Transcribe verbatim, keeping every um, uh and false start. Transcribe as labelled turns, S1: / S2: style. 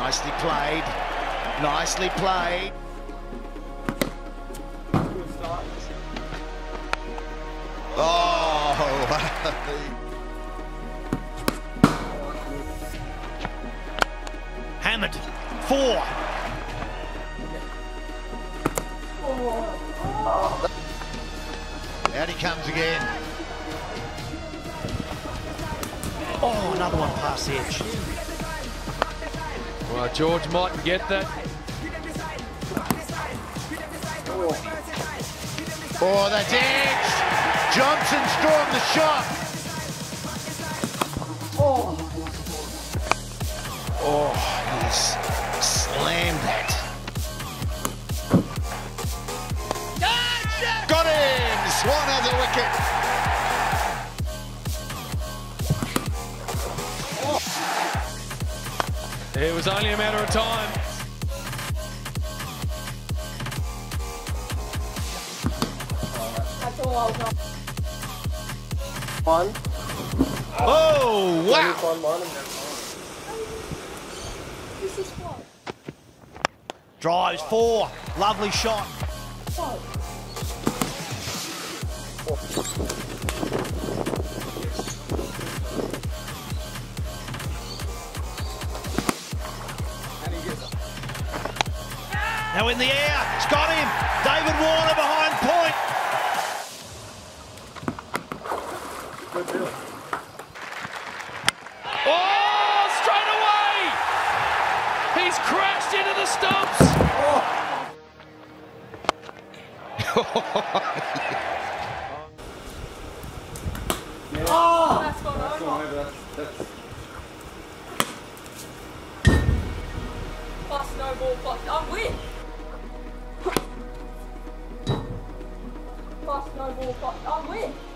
S1: Nicely played. Nicely played. Oh! Hammered. Four. Out he comes again. Oh, another one past the edge.
S2: Well, George mightn't get that.
S1: Oh, that's edge. Johnson's drawn the shot. Oh, oh, he's slammed that. Got him! Swan has a wicket.
S2: It was only a matter of time.
S3: That's all I was on. One.
S1: Oh, wow.
S3: This is what?
S1: Drives four. Lovely shot.
S3: What?
S1: Now in the air. It's got him. David Warner behind point.
S3: Good deal.
S2: Oh, straight away! He's crashed into the stumps.
S3: Oh! That's gone over. Plus no ball, plus I win. Plus no ball, plus I win.